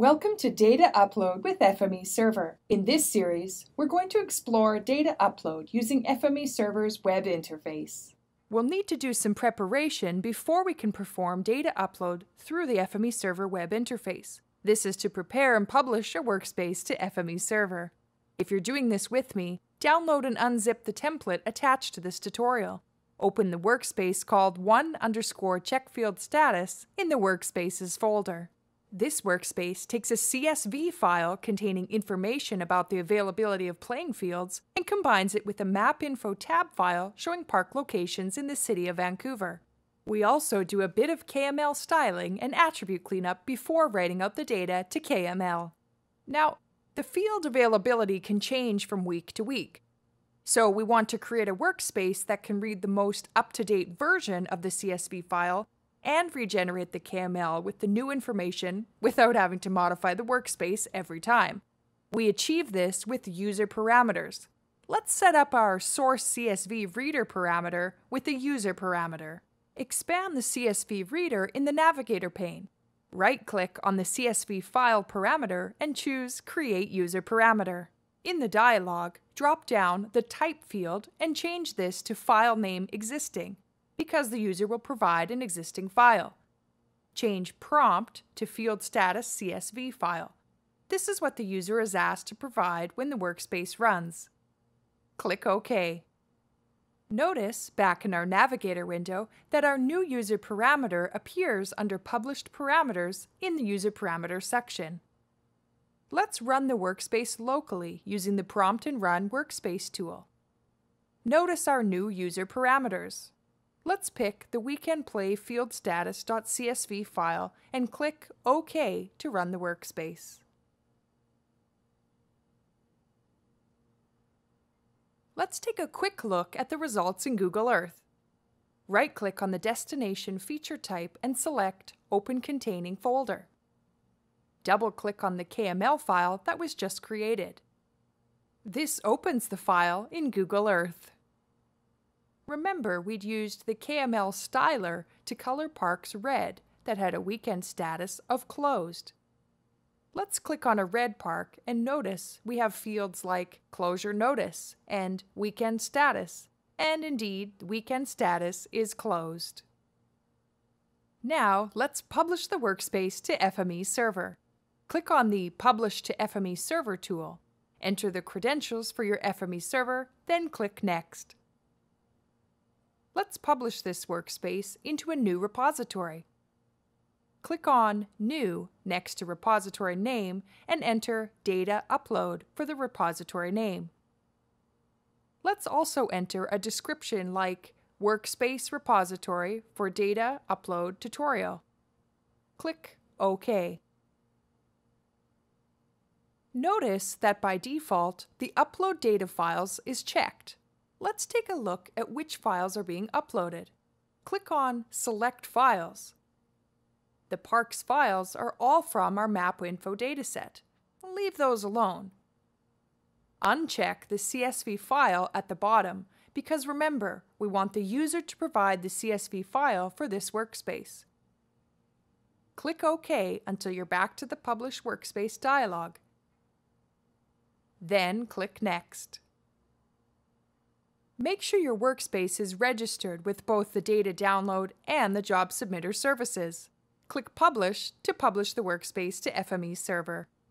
Welcome to Data Upload with FME Server. In this series, we're going to explore data upload using FME Server's web interface. We'll need to do some preparation before we can perform data upload through the FME Server Web Interface. This is to prepare and publish a workspace to FME Server. If you're doing this with me, download and unzip the template attached to this tutorial. Open the workspace called one_checkfieldStatus in the Workspaces folder. This workspace takes a CSV file containing information about the availability of playing fields and combines it with a map info tab file showing park locations in the city of Vancouver. We also do a bit of KML styling and attribute cleanup before writing out the data to KML. Now, the field availability can change from week to week. So we want to create a workspace that can read the most up-to-date version of the CSV file and regenerate the KML with the new information without having to modify the workspace every time. We achieve this with user parameters. Let's set up our source CSV reader parameter with a user parameter. Expand the CSV reader in the navigator pane. Right-click on the CSV file parameter and choose Create User Parameter. In the dialog, drop down the Type field and change this to File Name Existing, because the user will provide an existing file. Change Prompt to Field Status CSV file. This is what the user is asked to provide when the workspace runs. Click OK. Notice, back in our Navigator window, that our new user parameter appears under Published Parameters in the User Parameters section. Let's run the workspace locally using the Prompt and Run Workspace tool. Notice our new user parameters. Let's pick the Weekend Play FieldStatus.csv file and click OK to run the workspace. Let's take a quick look at the results in Google Earth. Right-click on the destination feature type and select Open Containing Folder. Double-click on the KML file that was just created. This opens the file in Google Earth. Remember, we'd used the KML styler to color parks red that had a weekend status of closed. Let's click on a red park and notice we have fields like Closure Notice and Weekend Status, and indeed, the weekend status is closed. Now, let's publish the workspace to FME Server. Click on the Publish to FME Server tool. Enter the credentials for your FME server, then click Next. Let's publish this workspace into a new repository. Click on New next to repository name and enter Data Upload for the repository name. Let's also enter a description like Workspace Repository for Data Upload Tutorial. Click OK. Notice that by default, the Upload Data Files is checked. Let's take a look at which files are being uploaded. Click on Select Files. The parks files are all from our map info dataset. Leave those alone. Uncheck the CSV file at the bottom because remember, we want the user to provide the CSV file for this workspace. Click OK until you're back to the Publish Workspace dialog. Then click Next. Make sure your workspace is registered with both the data download and the job submitter services. Click Publish to publish the workspace to FME Server.